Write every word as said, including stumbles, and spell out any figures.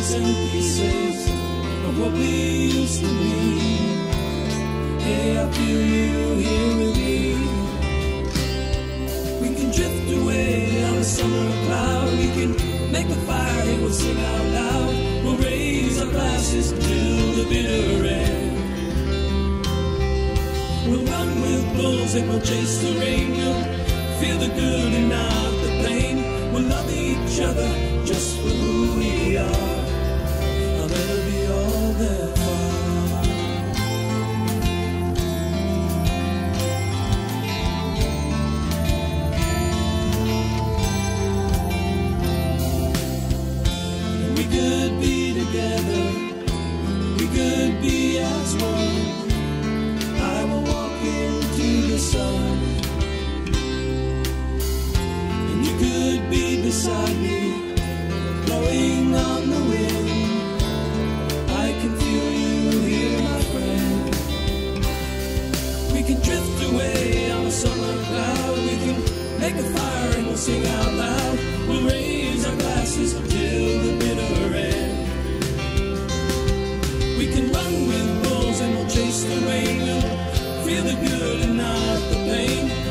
bits and pieces of what we used to be. Hey, I feel you here with me. We can drift away on a summer cloud. We can make a fire and we'll sing out loud. We'll raise our glasses till the bitter end. We'll run with bulls and we'll chase the rain. We'll feel the good and not the pain. We'll love each other just for who we are. I'll never be all that far. We could be together. We could be as one. I will walk into the sun, and you could be beside me, blowing on the wind. I can feel you here, my friend. We can drift away on a summer cloud. We can make a fire and we'll sing out loud. We'll raise our glasses till the bitter end. We can run with bulls and we'll chase the rain. We'll feel the good and not the pain.